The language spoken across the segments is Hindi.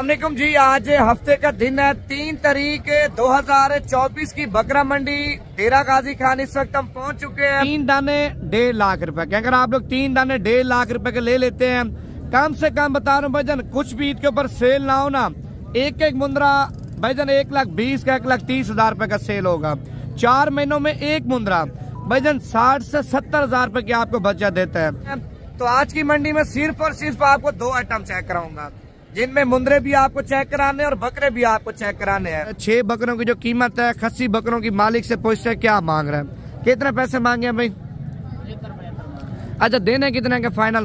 अस्सलामुअलैकुम जी। आज हफ्ते का दिन है 3 तारीख 2024 की बकरा मंडी डेरा गाजी खान। इस वक्त हम पहुंच चुके हैं। 3 दाने 1.5 लाख रुपए के, अगर आप लोग 3 दाने 1.5 लाख रुपए के ले लेते हैं, कम से कम बता रहा हूँ भाईजान, कुछ भी ईद के ऊपर सेल ना हो ना, एक एक मुंद्रा भाईजान 1,20,000 का 1,30,000 रुपए का सेल होगा। 4 महीनों में एक मुंद्रा भाईजान 60 से 70 हजार रुपए की आपको बचत देता है। तो आज की मंडी में सिर्फ और सिर्फ आपको 2 आइटम चेक कराऊंगा, जिनमें मुंद्रे भी आपको चेक कराने और बकरे भी आपको चेक कराने हैं। 6 बकरों की जो कीमत है, खस्सी बकरों की मालिक से पूछते हैं क्या मांग रहे हैं, कितने पैसे मांगे हैं भाई? 75। अच्छा, देने कितने के फाइनल?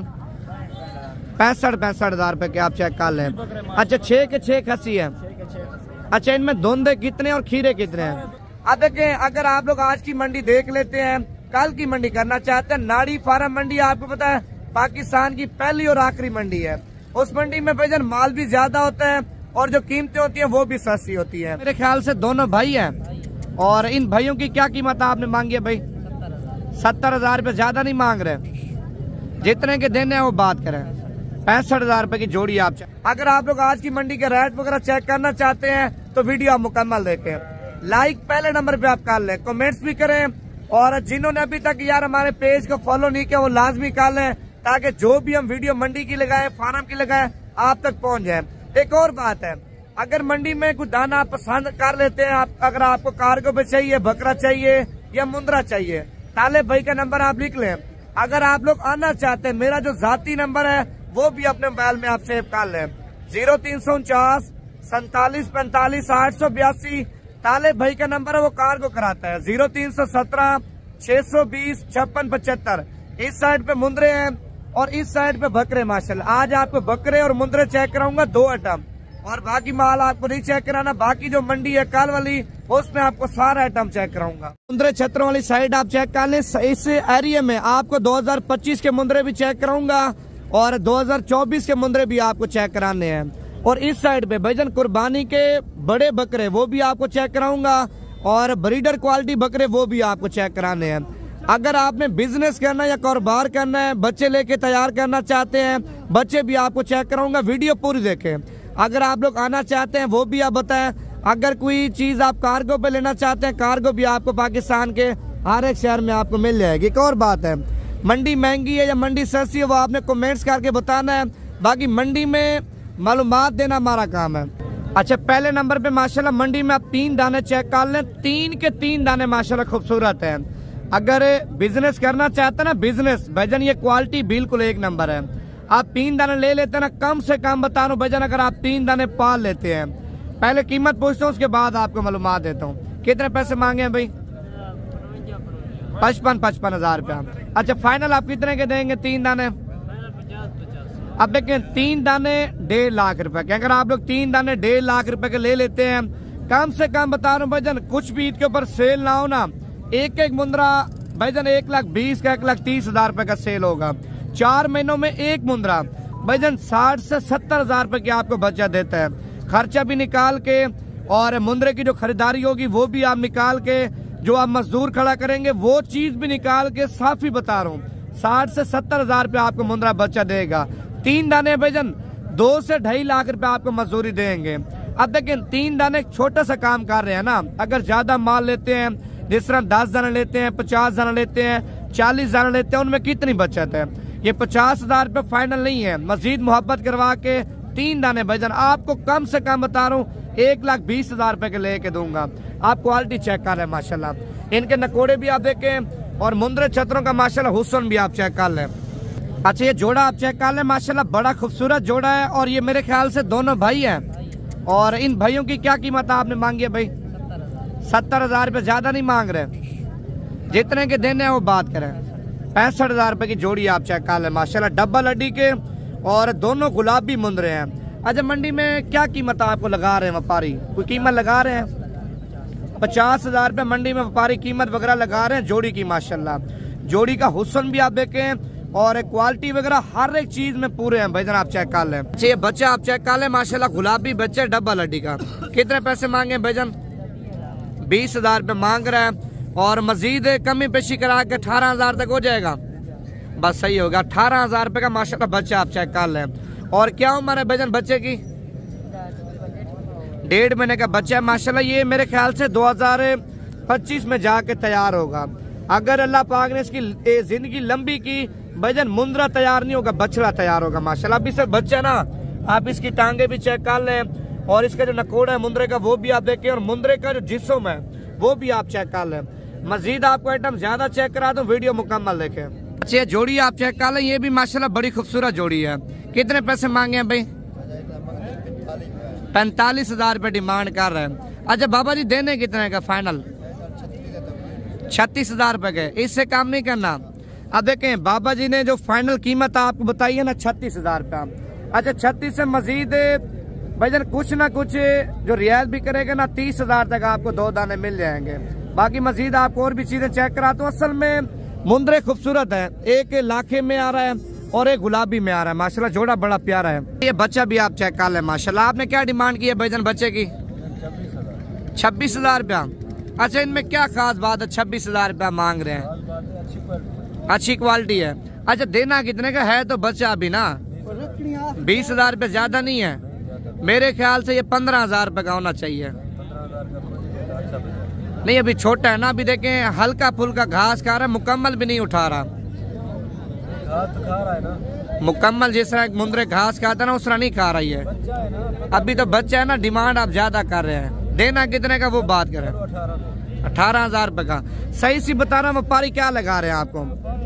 65 हजार रुपए के आप चेक कर लें। अच्छा, 6 के 6 खस्सी है। अच्छा, इनमें धुंधे कितने और खीरे कितने हैं? अब देखिए, अगर आप लोग आज की मंडी देख लेते हैं, कल की मंडी करना चाहते हैं, नाड़ी फार्म मंडी आपको पता है पाकिस्तान की पहली और आखिरी मंडी है। उस मंडी में भाईजान माल भी ज्यादा होता है और जो कीमतें होती हैं वो भी सस्ती होती है। मेरे ख्याल से दोनों भाई हैं। और इन भाइयों की क्या कीमत आपने मांगी है भाई? 70 हजार रुपये, ज्यादा नहीं मांग रहे, जितने के देने हैं वो बात करें। 65 हजार रुपए की जोड़ी आप। अगर आप लोग आज की मंडी के रेट वगैरह चेक करना चाहते हैं तो वीडियो आप मुकम्मल देखें, लाइक पहले नंबर पे आप कर लें, कमेंट्स भी करें, और जिन्होंने अभी तक यार हमारे पेज को फॉलो नहीं किया वो लाजमी कर लें, ताकि जो भी हम वीडियो मंडी की लगाए, फार्म की लगाए, आप तक पहुंच जाए। एक और बात है, अगर मंडी में कुछ दाना आप पसंद कर लेते हैं, अगर आपको कार्गो पे चाहिए, बकरा चाहिए या मुंद्रा चाहिए, तालिब भाई का नंबर आप लिख लें। अगर आप लोग आना चाहते हैं, मेरा जो जाती नंबर है वो भी अपने मोबाइल में आप सेव कर लें, 0349 47 45 882। तालिब भाई का नंबर है, वो कार्गो कराता है। 0317 620 56 75। इस साइड पे मुंद्रे हैं और इस साइड पे बकरे। माशाल्लाह आज आपको बकरे और मुंद्रे चेक कराऊंगा, 2 आइटम, और बाकी माल आपको नहीं चेक कराना। बाकी जो मंडी है कल वाली, उसमें आपको सारा आइटम चेक कराऊंगा। मुंद्रे छतरों वाली साइड आप चेक कर लें। इस एरिया में आपको 2025 के मुंद्रे भी चेक कराऊंगा और 2024 के मुंद्रे भी आपको चेक कराने हैं। और इस साइड पे भाईजान कुर्बानी के बड़े बकरे वो भी आपको चेक कराऊंगा, और ब्रीडर क्वालिटी बकरे वो भी आपको चेक कराने हैं। अगर आपने बिजनेस करना है या कारोबार करना है, बच्चे लेके तैयार करना चाहते हैं, बच्चे भी आपको चेक कराऊंगा, वीडियो पूरी देखें। अगर आप लोग आना चाहते हैं वो भी आप बताएं। अगर कोई चीज आप कार्गो पे लेना चाहते हैं, कार्गो भी आपको पाकिस्तान के हर एक शहर में आपको मिल जाएगी। एक और बात है, मंडी महंगी है या मंडी सस्ती है वो आपने कमेंट्स करके बताना है। बाकी मंडी में मालूमात देना हमारा काम है। अच्छा, पहले नंबर पे माशाल्लाह मंडी में आप 3 दाने चेक कर लें। 3 के 3 दाने माशाल्लाह खूबसूरत हैं। अगर बिजनेस करना चाहते हैं ना, बिजनेस भाईजान, ये क्वालिटी बिल्कुल एक नंबर है। आप 3 दाने ले लेते हैं ना, कम से कम बता रहा हूँ भाईजान, अगर आप 3 दाने पाल लेते हैं, पहले कीमत पूछता हूँ, उसके बाद आपको मालूमात देता हूँ। कितने पैसे मांगे हैं भाई? 55 हजार रुपया। अच्छा, फाइनल आप कितने के देंगे 3 दाने? अब देखें, 3 दाने 1.5 लाख रुपए के, अगर आप लोग 3 दाने 1.5 लाख रुपए के ले लेते हैं, कम से कम बता रहा हूँ भाईजान, कुछ भी ईद के ऊपर सेल ना हो ना, एक एक मुंद्रा भाईजान 1,20,000 का 1,30,000 रुपए का सेल होगा। 4 महीनों में एक मुंद्रा भाईजान 60 से 70 हजार रुपए की आपको बचत देता है। खर्चा भी निकाल के, और मुंद्रे की जो खरीदारी होगी वो भी आप निकाल के, जो आप मजदूर खड़ा करेंगे वो चीज भी निकाल के, साफ ही बता रहा हूँ 60 से 70 हजार रुपये आपको मुंद्रा बचत देगा। 3 दाने भाईजान 2 से 2.5 लाख रुपए आपको मजदूरी देंगे। अब देखें, 3 दाने छोटा सा काम कर रहे हैं ना, अगर ज्यादा माल लेते हैं, जिस तरह 10 दाने लेते हैं, 50 दाने लेते हैं, 40 दाने लेते हैं, उनमें कितनी बचत है? ये 50 हजार रुपये फाइनल नहीं है, मजीद मोहब्बत करवा के 3 दाने भाईजान आपको कम से कम बता रहा हूँ 1,20,000 रुपए के लेके दूंगा। आप क्वालिटी चेक कर रहे हैं माशाल्लाह, इनके नकोड़े भी आप देखें, और मुंद्रे छतरों का माशाल्लाह हुस्न भी आप चेक कर लें। अच्छा, ये जोड़ा आप चेक कर लें, माशाल्लाह बड़ा खूबसूरत जोड़ा है, और ये मेरे ख्याल से दोनों भाई हैं। और इन भाइयों की क्या कीमत आपने मांगी है भाई? 70 हजार रुपये, ज्यादा नहीं मांग रहे, जितने के देने हैं वो बात करें। 65 हजार रुपए की जोड़ी आप चेक कर लें माशाल्लाह, डबल हड्डी के, और दोनों गुलाबी मुंद्रे हैं। अच्छा, मंडी में क्या कीमत आपको लगा रहे हैं व्यापारी? कोई कीमत लगा रहे हैं? 50 हजार रुपये मंडी में व्यापारी कीमत वगैरह लगा रहे हैं जोड़ी की। माशाल्लाह जोड़ी का हुस्न भी आप देखें, और क्वालिटी वगैरह हर एक चीज में पूरे हैं भाईजान, आप चेक कर लें। अच्छा, ये बच्चा आप चेक कर लें माशाल्लाह, गुलाबी बच्चे डबल हड्डी का। कितने पैसे मांगे भाईजान? 20 हजार रुपये मांग रहा है, और मजीद कमी पेशी करा के 18 हजार तक हो जाएगा, बस सही होगा। 18 हजार रुपये का माशाल्लाह बच्चा आप चेक कर लें। और क्या उम्र है भाईजान बच्चे की? 1.5 महीने का बच्चा है माशाल्लाह। ये मेरे ख्याल से 2025 में जाके तैयार होगा। अगर अल्लाह पाक ने इसकी जिंदगी लंबी की, भजन मुंद्रा तैयार नहीं होगा, बछड़ा तैयार होगा माशाल्लाह। अभी सिर्फ बच्चा ना, आप इसकी टांगे भी चेक कर लें और इसका जो नकोड़ा है मुंद्रे का वो भी आप देखें, और मुंद्रे का जो जिस्म है वो भी आप चेक कर लें। मजीद आपको आइटम ज्यादा चेक करा दूं, वीडियो मुकम्मल देखें। अच्छी जोड़ी आप चेक कर लें, ये भी माशाल्लाह बड़ी खूबसूरत जोड़ी है। कितने पैसे मांगे हैं भाई? 45,000 रुपए डिमांड कर रहे हैं। अच्छा बाबा जी देने कितने का फाइनल? 36,000 रुपए के, इससे काम नहीं करना। अब देखें बाबा जी ने जो फाइनल कीमत आपको बताई है ना 36,000 रुपया। अच्छा 36 से मजीद भाईजान कुछ ना कुछ जो रियायत भी करेगा ना 30,000 तक आपको 2 दाने मिल जाएंगे। बाकी मजीद आपको और भी चीजें चेक कराता हूँ। असल में मुंद्रे खूबसूरत है, एक लाखे में आ रहा है और एक गुलाबी में आ रहा है माशाल्लाह, जोड़ा बड़ा प्यारा है। ये बच्चा भी आप चेक कर लें माशाल्लाह। आपने क्या डिमांड की है भाईजान बच्चे की? 26,000 रुपया। अच्छा इनमें क्या खास बात है 26,000 रुपया मांग रहे हैं? अच्छी क्वालिटी है। अच्छा देना कितने का है? तो बच्चा अभी ना 20,000 रुपये ज्यादा नहीं है मेरे ख्याल से, ये 15,000 रुपये का होना चाहिए। नहीं अभी छोटा है ना, अभी देखें हल्का फुल्का घास खा रहा है, मुकम्मल भी नहीं उठा रहा। घास तो खा रहा है ना मुकम्मल, जिस तरह मुंद्रे घास खाता है ना उस तरह नहीं खा रही है। अभी तो बच्चा है ना, डिमांड आप ज्यादा कर रहे हैं। देना कितने का वो बात करें? 18,000 रुपए का। सही सी बता रहा हूँ, व्यापारी क्या लगा रहे हैं आपको?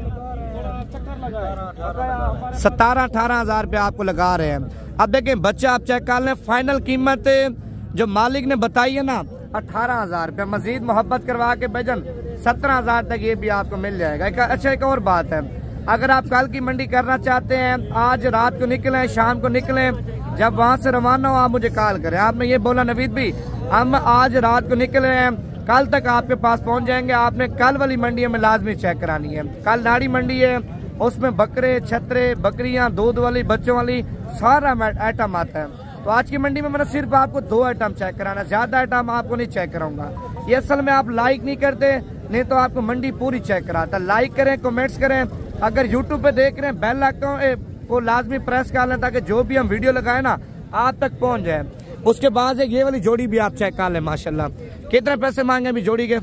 17-18,000 रुपये आपको लगा रहे हैं। अब देखें बच्चा आप चेक कर लें, फाइनल कीमत जो मालिक ने बताई है ना 18,000 रुपये। मजीद मोहब्बत करवा के भजन 17,000 तक ये भी आपको मिल जाएगा। अच्छा एक और बात है, अगर आप कल की मंडी करना चाहते हैं, आज रात को निकलें, शाम को निकलें, जब वहाँ से रवाना हो आप मुझे कॉल करें। आपने ये बोला नवीद भी हम आज रात को निकले हैं, कल तक आपके पास पहुँच जाएंगे। आपने कल वाली मंडी में लाजमी चेक करानी है। कल नाड़ी मंडी है, उसमें बकरे, छतरे, बकरियां, दूध वाली, बच्चों वाली सारा आइटम आता है। तो आज की मंडी में मैंने सिर्फ आपको 2 आइटम चेक कराना, ज्यादा आइटम आपको नहीं चेक कराऊंगा। ये असल में आप लाइक नहीं करते, नहीं तो आपको मंडी पूरी चेक कराता। लाइक करें, कमेंट्स करें। अगर यूट्यूब पे देख रहे हैं बेल आइकन को लाजमी प्रेस कर लें ताकि जो भी हम वीडियो लगाए ना आप तक पहुंच जाए। उसके बाद ये वाली जोड़ी भी आप चेक कर लें माशाल्लाह। कितने पैसे मांगे अभी जोड़ी के?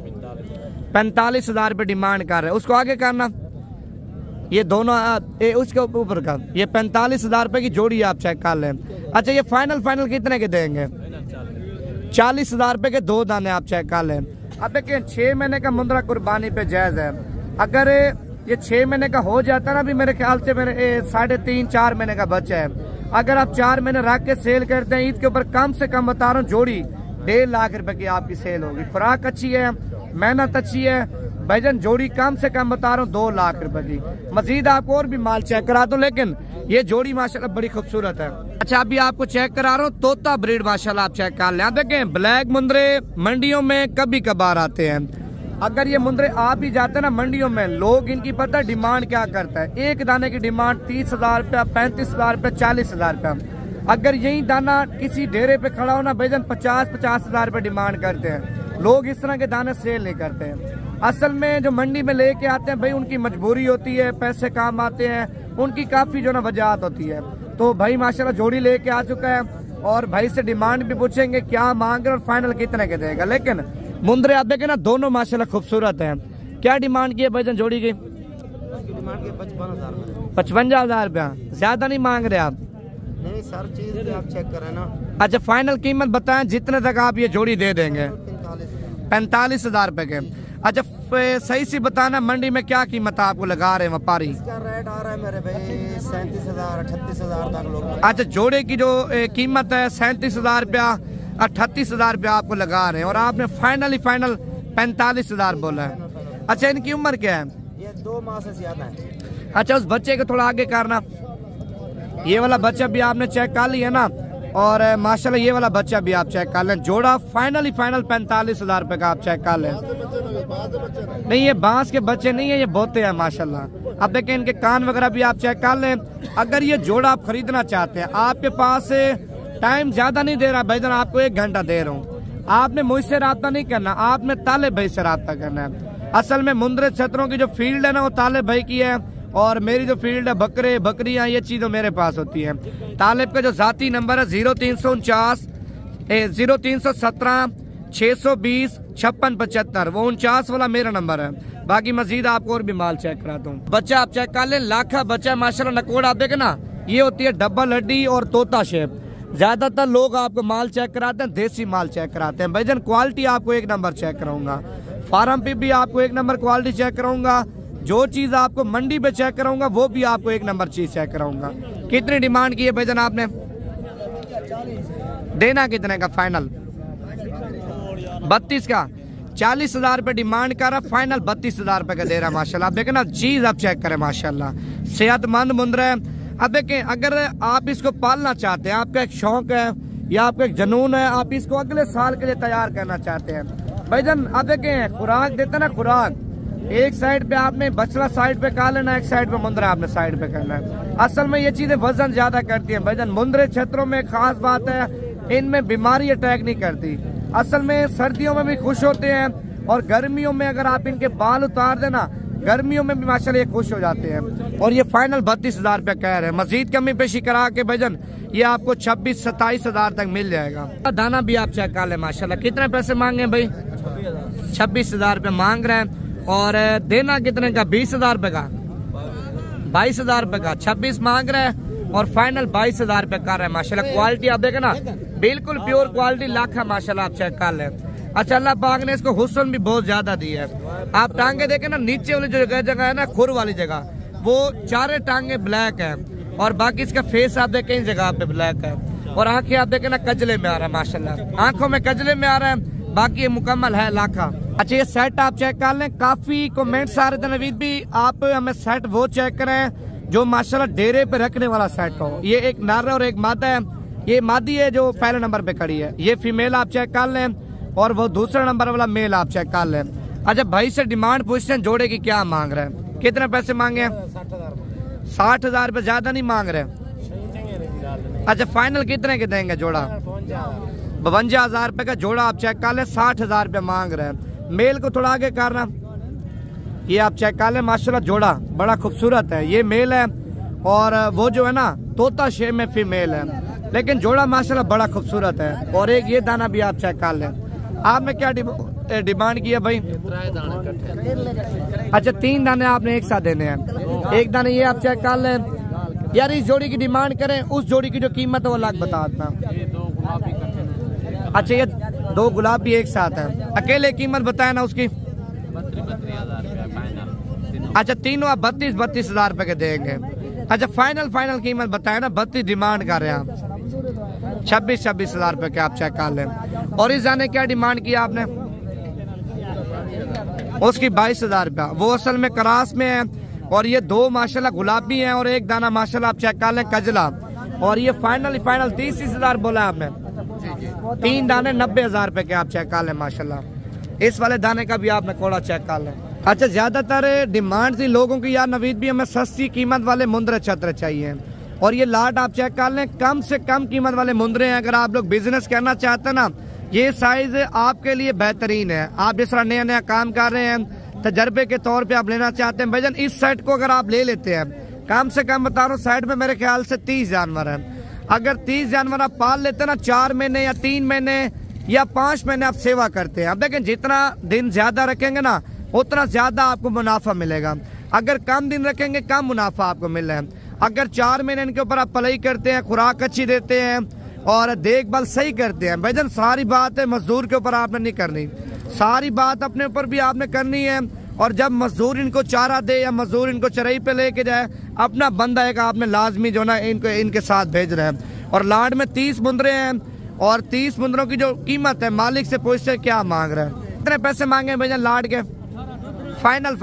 45,000 रुपये डिमांड कर रहे हैं। उसको आगे करना, ये दोनों उसके ऊपर का, ये 45,000 रुपये की जोड़ी आप चेक कर लें। अच्छा ये फाइनल कितने के देंगे? 40,000 रुपये के 2 दाने आप चेक कर लें। अब देखिए 6 महीने का मुंद्रा कुर्बानी पे जायज है। अगर ये 6 महीने का हो जाता ना, भी मेरे ख्याल से मेरे 3.5-4 महीने का बच्चा है। अगर आप 4 महीने रख के सेल करते हैं ईद के ऊपर, कम से कम बता रहा हूँ जोड़ी 1.5 लाख रुपए की आपकी सेल होगी। खुराक अच्छी है, मेहनत अच्छी है भाईजान, जोड़ी कम से कम बता रहा हूँ 2 लाख रुपए की। मजीद आपको और भी माल चेक करा दूं, लेकिन ये जोड़ी माशाल्लाह बड़ी खूबसूरत है। अच्छा अभी आपको चेक करा रहा हूँ तोता ब्रीड माशाल्लाह, आप चेक कर लें। देखें ब्लैक मुंद्रे मंडियों में कभी कभार आते हैं। अगर ये मुंद्रे आ भी जाते हैं ना मंडियों में, लोग इनकी पता डिमांड क्या करता है, एक दाने की डिमांड 30,000 रुपया, 35,000 रुपया, 40,000 रुपया। अगर यही दाना किसी डेरे पे खड़ा हो ना भाईजान 50-50,000 रुपये डिमांड करते हैं। लोग इस तरह के दाने सेल नहीं करते हैं। असल में जो मंडी में लेके आते हैं भाई उनकी मजबूरी होती है, पैसे काम आते हैं, उनकी काफी जो ना वजह होती है। तो भाई माशाल्लाह जोड़ी लेके आ चुका है और भाई से डिमांड भी पूछेंगे क्या मांग रहे और फाइनल कितने के देगा। लेकिन मुंद्रे आप देखे ना दोनों माशाल्लाह खूबसूरत हैं। क्या डिमांड की है भाईजान जोड़ी की? डिमांड के 55,000 रुपया। ज्यादा नहीं मांग रहे आप? नहीं सर, चीज आप चेक करें ना। अच्छा फाइनल कीमत बताएं जितने तक आप ये जोड़ी दे देंगे? 45,000 रुपए के। अच्छा सही से बताना मंडी में क्या कीमत आपको लगा रहे हैं व्यापारी? इसका रेट आ रहा है मेरे भाई 37,000 38,000 तक लोग। अच्छा जोड़े की जो कीमत है 37,000 रुपया, 38,000 रुपया आपको लगा रहे हैं और आपने फाइनल 45,000 बोला है। अच्छा इनकी उम्र क्या है? ये 2 माह से ज्यादा है। अच्छा उस बच्चे को थोड़ा आगे करना, ये वाला बच्चा भी आपने चेक कर लिया ना, और माशाल्लाह ये वाला बच्चा भी आप चेक कर लें। जोड़ा फाइनल 45,000 रुपए का आप चेक कर लें। नहीं ये बांस के बच्चे नहीं है, ये बोते हैं माशाल्लाह। अब देखें इनके कान वगैरह भी आप चेक कर लें। अगर ये जोड़ा आप खरीदना चाहते हैं, आपके पास टाइम ज्यादा नहीं दे रहा भाईजान, आपको 1 घंटा दे रहा हूँ। आपने मुझसे रब्ता नहीं करना, आपने ताले भाई से रब्ता करना है। असल में मुंद्रे छतरों की जो फील्ड है ना वो ताले भाई की है, और मेरी जो फील्ड है बकरे बकरियां ये चीज़ें मेरे पास होती हैं। तालिब का जो ज़ाती नंबर है 0349 0317 620 5675, वो 49 वाला मेरा नंबर है। बाकी मजीद आपको और भी माल चेक कराता हूँ। बच्चा आप चेक कर लें, लाखा बच्चा माशाल्लाह, नकोड़ आप देखें ना, ये होती है डबल हड्डी और तोता शेप। ज्यादातर लोग आपको माल चेक कराते हैं, देसी माल चेक कराते हैं। भाईजान क्वालिटी आपको एक नंबर चेक कराऊंगा, फार्म पे भी आपको एक नंबर क्वालिटी चेक कराऊंगा, जो चीज आपको मंडी पे चेक कराऊंगा वो भी आपको एक नंबर चीज चेक कराऊंगा। कितनी डिमांड की है भाईजान आपने? देना कितने का फाइनल? 32 का। 40,000 रुपए डिमांड कर रहा, फाइनल 32,000 रुपए का दे रहा है माशाल्लाह। आप देखें ना, चीज आप चेक करें माशाल्लाह, सेहतमंद मुंद्रा है। अब देखें, अगर आप इसको पालना चाहते हैं, आपका एक शौक है या आपका एक जुनून है, आप इसको अगले साल के लिए तैयार करना चाहते हैं भाईजान, आप देखें खुराक देते ना, खुराक एक साइड पे आपने बछड़ा साइड पे का लेना, एक साइड पे मुंद्रा आपने साइड पे करना है। असल में ये चीजें वजन ज्यादा करती हैं भाईजान। मुंद्रे क्षेत्रों में खास बात है, इनमें बीमारी अटैक नहीं करती। असल में सर्दियों में भी खुश होते हैं और गर्मियों में अगर आप इनके बाल उतार देना, गर्मियों में भी माशाल्लाह ये खुश हो जाते हैं। और ये फाइनल 32,000 रुपया कह रहे हैं। मजीद कमी पेशी करा के भाईजान ये आपको 26-27,000 तक मिल जाएगा। दाना भी आप चेक कर ले माशाल्लाह। कितने पैसे मांगे भाई? 26,000 रुपये मांग रहे हैं। और देना कितने का? 20,000 रुपये का, 22,000 रुपये का। 26 मांग रहे हैं और फाइनल 22,000 रुपये कर रहे हैं माशाल्लाह। क्वालिटी आप देखें ना, बिल्कुल प्योर क्वालिटी लाखा माशाल्लाह, आप चेक कर लें। अच्छा, अल्लाह पाक ने इसको हुस्न भी बहुत ज्यादा दी है। आप टांगे देखें ना, नीचे वाली जो जगह है ना, खुर वाली जगह, वो चारे टांगे ब्लैक है और बाकी इसका फेस आप देखें कई जगह पे ब्लैक है। और आंखें आप देखें ना, कजले में आ रहा है माशाल्लाह, आंखों में कजले में आ रहा है। बाकी ये मुकम्मल है लाखा। अच्छा, ये सेट आप चेक कर लें। काफी कमेंट्स आ रहे थे नवीद भी, आप हमें सेट वो चेक करें जो माशाल्लाह डेरे पे रखने वाला सेट हो। ये एक नर और एक मादा है। ये मादी है जो पहले नंबर पे खड़ी है, ये फीमेल आप चेक कर लें, और वो दूसरा नंबर वाला मेल आप चेक कर लें। अच्छा, भाई से डिमांड पूछते हैं जोड़े की क्या मांग रहे हैं, कितने पैसे मांगे? 60,000 रुपये, ज्यादा नहीं मांग रहे। अच्छा, फाइनल कितने के देंगे जोड़ा? 52,000 रुपये का जोड़ा आप चेक कर लें। 60,000 रुपये मांग रहे हैं। मेल को थोड़ा आगे करना, ये आप चेक कर लें माशाल्लाह, जोड़ा बड़ा खूबसूरत है। ये मेल है और वो जो है ना तोता शेप में फीमेल है, लेकिन जोड़ा माशाल्लाह बड़ा खूबसूरत है। और एक ये दाना भी आप चेक कर लें। आपने क्या डिमांड किया भाई? अच्छा, 3 दाने आपने एक साथ देने हैं। एक दाने ये आप चेक कर लें। यार इस जोड़ी की डिमांड करें, उस जोड़ी की जो कीमत है वो अलग बता देना। अच्छा, ये 2 गुलाबी एक साथ है, अकेले कीमत बताए ना उसकी? अच्छा, तीनों आप 32,000 रुपए के देंगे। अच्छा, फाइनल कीमत बताए ना, 32 डिमांड कर रहे हैं आप। 26,000 रुपए के आप चेक कर लें। और इस जाने क्या डिमांड किया आपने? उसकी 22,000 रुपया। वो असल में क्रास में है और ये 2 माशाल्लाह गुलाबी हैं और एक दाना माशाल्लाह आप चेक कर लें कजला। और ये फाइनल 30,000 बोला आपने। 3 दाने 90,000 रुपए के आप चेक कर लें माशाल्लाह। इस वाले दाने का भी आपने कोड़ा चेक कर लें। अच्छा, ज्यादातर डिमांड थी लोगों की, यार नवीद भी हमें सस्ती कीमत वाले मुंद्रे छत्र चाहिए। और ये लाट आप चेक कर लें, कम से कम कीमत वाले मुंद्रे हैं। अगर आप लोग बिजनेस करना चाहते हैं ना, ये साइज आपके लिए बेहतरीन है। आप जिस तरह नया काम कर रहे हैं, तजर्बे के तौर पे आप लेना चाहते हैं भाईजान, इस सेट को अगर आप ले लेते हैं, कम से कम बता रहा हूँ, साइड में मेरे ख्याल से 30 जानवर हैं। अगर 30 जानवर आप पाल लेते हैं ना, 4 महीने या 3 महीने या 5 महीने आप सेवा करते हैं, अब देखें जितना दिन ज्यादा रखेंगे ना उतना ज्यादा आपको मुनाफा मिलेगा। अगर कम दिन रखेंगे कम मुनाफा आपको मिल रहा है। अगर 4 महीने इनके ऊपर आप पलाई करते हैं, खुराक अच्छी देते हैं और देखभाल सही करते हैं भाईजान, सारी बात है मजदूर के ऊपर आपने नहीं करनी, सारी बात अपने ऊपर भी आपने करनी है। और जब मजदूर इनको चारा दे या मजदूर इनको चराई पे लेके जाए, अपना बंदा एक आपने लाजमी जो ना इनको इनके साथ भेज रहे हैं। और लाड में 30 मुंद्रे हैं और 30 मुंद्रों की जो कीमत है मालिक से पूछते क्या मांग रहे हैं, कितने पैसे मांगे भाईजान लाड के? फाइनल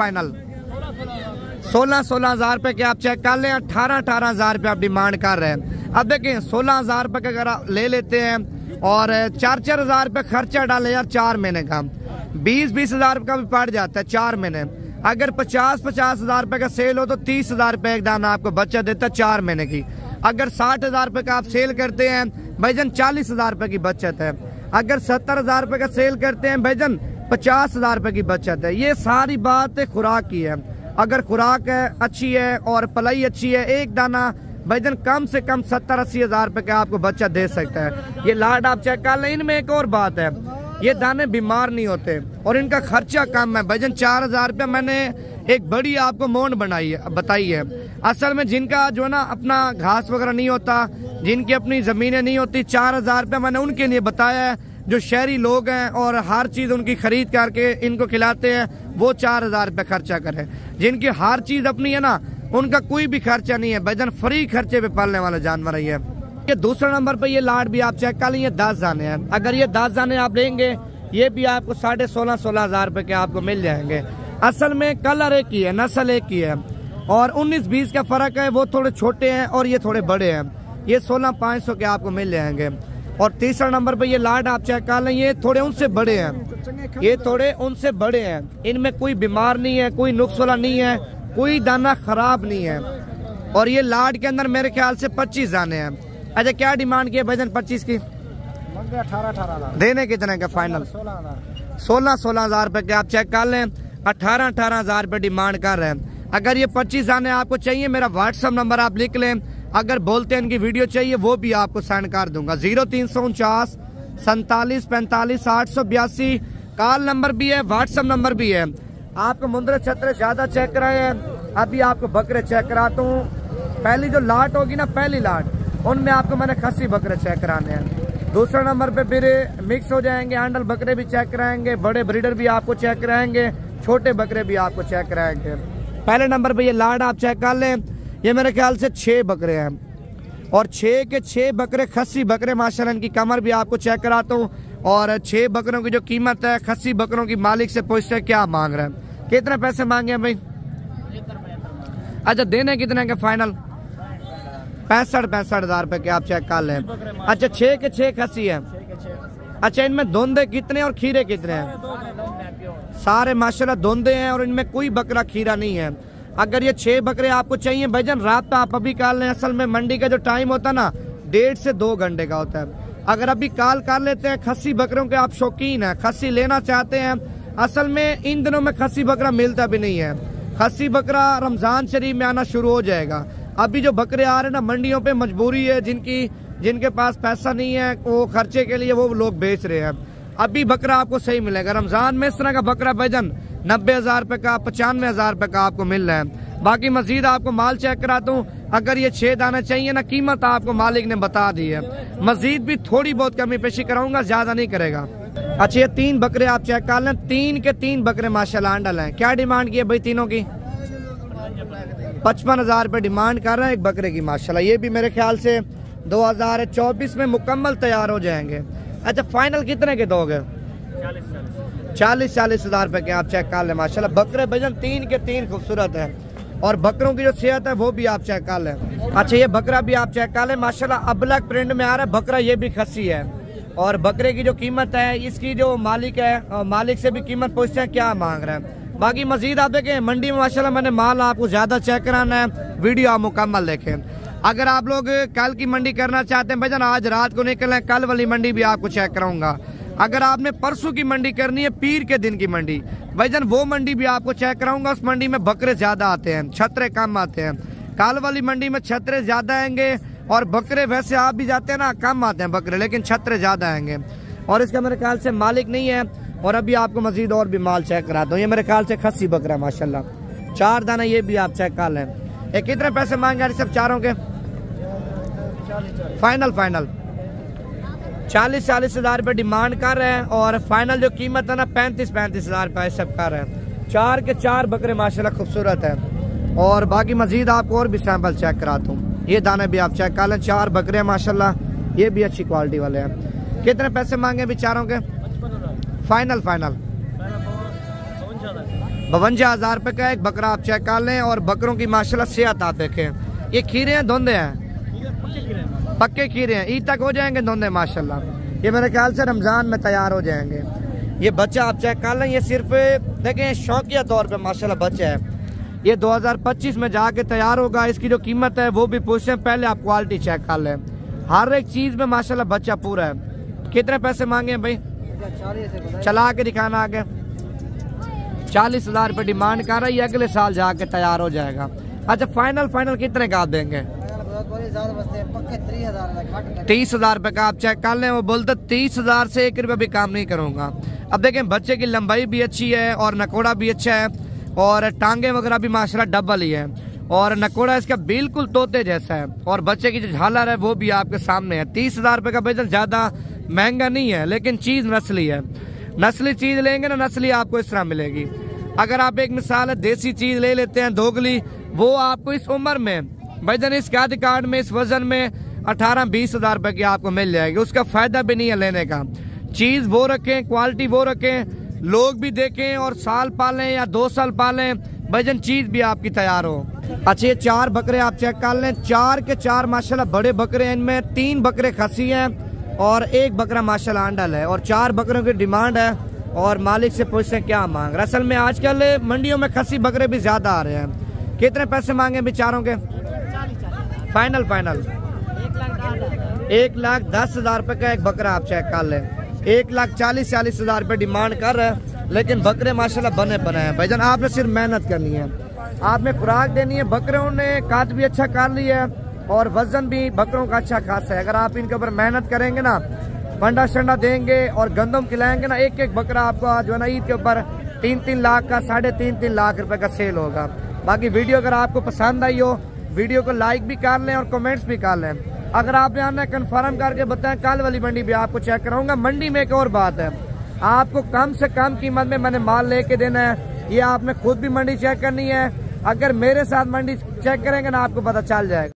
16,000 रुपए के आप चेक कर लें। 18,000 रुपए आप डिमांड कर रहे हैं। अब देखें 16,000 रुपए का अगर आप ले लेते हैं और 4,000 रुपए खर्चा डाले यार 4 महीने का, 20,000 रुपए का भी पड़ जाता है 4 महीने। अगर 50,000 रुपए का सेल हो तो 30,000 रुपए एक दाना आपको बचत देता है 4 महीने की। अगर 60,000 रुपए का आप सेल करते हैं भाईजान 40,000 रुपए की बचत है। अगर 70,000 रुपए का सेल करते हैं भाईजान 50,000 रुपए की बचत है। ये सारी बात खुराक की है। अगर खुराक है अच्छी है और पलाई अच्छी है, एक दाना भाईजान कम से कम 70-80 हज़ार रुपए का आपको बच्चा दे सकता है। ये लाड आप चेक कर लें। इनमें एक और बात है, ये दाने बीमार नहीं होते और इनका खर्चा कम है भाईजान। 4,000 रुपया मैंने एक बड़ी आपको मोंड बताई है। असल में जिनका जो है ना अपना घास वगैरह नहीं होता, जिनकी अपनी जमीनें नहीं होती, 4,000 रुपया मैंने उनके लिए बताया है। जो शहरी लोग हैं और हर चीज उनकी खरीद करके इनको खिलाते हैं, वो 4,000 रुपया खर्चा करें। जिनकी हर चीज अपनी है ना, उनका कोई भी खर्चा नहीं है भाईजान, फ्री खर्चे पे पालने वाला जानवर है ये। दूसरा नंबर पे ये लाड भी आप चेक कर लें, 10 दाने हैं। अगर ये 10 दाने आप लेंगे, ये भी आपको 16,500 हज़ार रुपए के आपको मिल जाएंगे। असल में कलर एक ही है, नस्ल एक ही है और 19-20 का फर्क है। वो थोड़े छोटे हैं और ये थोड़े बड़े हैं। ये 16,500 के आपको मिल जाएंगे। और तीसरा नंबर पे ये लाड आप चेक कर लें, ये थोड़े उनसे बड़े हैं, ये थोड़े उनसे बड़े हैं। इनमें कोई बीमार नहीं है, कोई नुक्स वाला नहीं है, कोई दाना खराब नहीं है। और ये लाड के अंदर मेरे ख्याल से 25 दाने हैं। अच्छा, क्या डिमांड की है भाईजान 25 की? 18,000 देने कितने का फाइनल? 16,000 हज़ार रुपए के आप चेक कर लें। 18,000 हज़ार रुपए डिमांड कर रहे हैं। अगर ये 25 दाने आपको चाहिए, मेरा व्हाट्सअप नंबर आप लिख लें। अगर बोलते हैं इनकी वीडियो चाहिए, वो भी आपको सेंड कर दूंगा। 0349 47 45 882 कॉल नंबर भी है, व्हाट्सअप नंबर भी है। आपको मुंदरे छतरे ज्यादा चेक कराए हैं, अभी आपको बकरे चेक कराता हूँ। पहली जो लाट होगी ना, पहली लाट, उनमें आपको मैंने खस्सी बकरे चेक कराने हैं। दूसरा नंबर पे फिर मिक्स हो जाएंगे, आंडल बकरे भी चेक कराएंगे, बड़े ब्रीडर भी आपको चेक कराएंगे, छोटे बकरे भी आपको चेक कराएंगे। पहले नंबर पे ये लाड आप चेक कर लें। ये मेरे ख्याल से 6 बकरे हैं और 6 के 6 बकरे खस्सी बकरे माशाल्लाह। इनकी कमर भी आपको चेक कराता हूँ। और 6 बकरों की जो कीमत है, खस्सी बकरों की मालिक से पूछते हैं क्या मांग रहे हैं, कितने पैसे मांगे हैं भाई? अच्छा, देने कितने के फाइनल? 65 हज़ार रुपए के आप चेक कर लें। अच्छा, 6 के 6 खस्सी है। अच्छा, इनमें धोंदे कितने और खीरे कितने हैं? सारे माशाल्लाह धोंदे हैं और इनमें कोई बकरा खीरा नहीं है। अगर ये 6 बकरे आपको चाहिए भाईजान, रात आप अभी कॉल लें। असल में मंडी का जो टाइम होता है ना, 1.5 से 2 घंटे का होता है। अगर अभी कॉल कर लेते हैं, खस्सी बकरों के आप शौकीन हैं, खस्सी लेना चाहते हैं, असल में इन दिनों में खस्सी बकरा मिलता भी नहीं है। खस्सी बकरा रमजान शरीफ में आना शुरू हो जाएगा। अभी जो बकरे आ रहे हैं ना मंडियों पे, मजबूरी है, जिनके पास पैसा नहीं है वो खर्चे के लिए वो लोग बेच रहे हैं। अभी बकरा आपको सही मिलेगा। रमजान में इस तरह का बकरा भाईजान 90 हज़ार रुपए का, 95 हज़ार रुपए का आपको मिल रहा है। बाकी मजीद आपको माल चेक कराता हूँ। अगर ये 6 दाना चाहिए ना, कीमत आपको मालिक ने बता दी है। मजीद भी थोड़ी बहुत कमी पेशी कराऊंगा, ज्यादा नहीं करेगा। अच्छा, ये 3 बकरे आप चेक कर लें। 3 के 3 बकरे माशाल्लाह आंडल हैं। क्या डिमांड की है भाई तीनों की? 55 हज़ार रुपए डिमांड कर रहे हैं एक बकरे की माशाल्लाह। ये भी मेरे ख्याल से 2024 में मुकम्मल तैयार हो जाएंगे। अच्छा, फाइनल कितने के दोगे? 40 हज़ार रुपए के आप चेक कर लें माशाल्लाह। बकरे भजन 3 के 3 खूबसूरत है और बकरों की जो सेहत है वो भी आप चेक कर लें। अच्छा, ये बकरा भी आप चेक कर लें माशाल्लाह। अबलक प्रिंट में आ रहा है बकरा, ये भी खस्सी है। और बकरे की जो कीमत है, इसकी जो मालिक है, मालिक से भी कीमत पूछते हैं क्या मांग रहे हैं। बाकी मजीद आप देखें मंडी में माशाल्लाह मैंने माल आपको ज्यादा चेक कराना है, वीडियो आप मुकम्मल देखें। अगर आप लोग कल की मंडी करना चाहते हैं भाईजान, आज रात को निकलें, कल वाली मंडी भी आपको चेक कराऊंगा। अगर आपने परसों की मंडी करनी है, पीर के दिन की मंडी भाईजान, वो मंडी भी आपको चेक कराऊंगा। उस मंडी में बकरे ज्यादा आते हैं, छतरे कम आते हैं। कल वाली मंडी में छतरे ज्यादा आएंगे और बकरे वैसे आप भी जाते हैं ना, कम आते हैं बकरे, लेकिन छतरे ज्यादा आएंगे। और इसका मेरे ख्याल से मालिक नहीं है। और अभी आपको मजीद और भी माल चेक कराता हूँ। ये मेरे ख्याल से खस्सी बकरा माशाल्लाह, 4 दाना, ये भी आप चेक कर लें। ये कितने पैसे मांगे सब चारों के? फाइनल 40 हज़ार रुपये डिमांड कर रहे हैं और फाइनल जो कीमत है ना 35 हज़ार रुपये सब कर रहे हैं। 4 के 4 बकरे माशाल्लाह खूबसूरत है। और बाकी मजीद आपको और भी सैंपल चेक कराता हूँ। ये दाने भी आप चेक कर लें, 4 बकरे माशाल्लाह, ये भी अच्छी क्वालिटी वाले हैं। कितने पैसे मांगे अभी चारों के? फाइनल 52 हज़ार रुपये का एक बकरा आप चेक कर लें। और बकरों की माशाल्लाह सेहत आप देखें। ये खीरे हैं, धुंधे हैं? पक्के खीरे हैं, ईद तक हो जाएंगे धुंधे माशाल्लाह। ये मेरे ख्याल से रमजान में तैयार हो जाएंगे। ये बच्चा आप चेक कर लें, ये सिर्फ देखें शौकिया तौर पे माशाल्लाह बच्चा है। ये 2025 में जाके तैयार होगा। इसकी जो कीमत है वो भी पूछे, पहले आप क्वालिटी चेक कर लें। हर एक चीज में माशाल्लाह बच्चा पूरा है। कितने पैसे मांगे हैं भाई? चला के दिखाना आगे। 40,000 रुपये डिमांड कर रही है, अगले साल जाके तैयार हो जाएगा। अच्छा फाइनल कितने का आप देंगे? 30,000 रुपये का आप चेक कर लें। वो बोलते 30,000 से 1 रुपया भी काम नहीं करूँगा। अब देखें बच्चे की लंबाई भी अच्छी है और नकोड़ा भी अच्छा है और टांगे वगैरह भी माशाल्लाह डबल ही है और नकोड़ा इसका बिल्कुल तोते जैसा है और बच्चे की जो झालर है वो भी आपके सामने है। 30,000 रुपये का बेजल ज्यादा महंगा नहीं है, लेकिन चीज नस्ली है। नस्ली चीज लेंगे ना, नस्ली आपको इस तरह मिलेगी। अगर आप एक मिसाल है देसी चीज ले लेते हैं दोगली, वो आपको इस उम्र में भाईजान इस आदि कार्ड में इस वजन में 18-20 हजार रुपए की आपको मिल जाएगी। उसका फायदा भी नहीं है लेने का। चीज वो रखें, क्वालिटी वो रखें, लोग भी देखें और साल पालें या 2 साल पालें, भाईजान चीज भी आपकी तैयार हो। अच्छा ये 4 बकरे आप चेक कर लें, 4 के 4 माशाल्लाह बड़े बकरे हैं। इनमें 3 बकरे खसी हैं और 1 बकरा माशाल्लाह आंडल है और 4 बकरों की डिमांड है और मालिक से पूछते हैं क्या मांग। असल में आजकल मंडियों में खसी बकरे भी ज्यादा आ रहे हैं। कितने पैसे मांगे बेचारों के? फाइनल 1,10,000 रुपए का एक बकरा आप चेक कर लें। 1,40,000 रुपए डिमांड कर रहे हैं, लेकिन बकरे माशाल्लाह बने हैं। भाईजान आपने सिर्फ मेहनत करनी है, आपने खुराक देनी है। बकरों ने काट भी अच्छा कर लिया है और वजन भी बकरों का अच्छा खासा है। अगर आप इनके ऊपर मेहनत करेंगे ना, मंडा शंडा देंगे और गंदम खिलाएंगे ना, एक बकरा आपको जो है ना ईद के ऊपर 3-3 लाख का 3.5 लाख रुपए का सेल होगा। बाकी वीडियो अगर आपको पसंद आई हो, वीडियो को लाइक भी कर लें और कमेंट्स भी कर लें। अगर आपने आना कंफर्म करके बताएं, कल वाली मंडी भी आपको चेक कराऊंगा। मंडी में एक और बात है, आपको कम से कम कीमत में मैंने माल लेके देना है, ये आपने खुद भी मंडी चेक करनी है। अगर मेरे साथ मंडी चेक करेंगे ना, आपको पता चल जाएगा।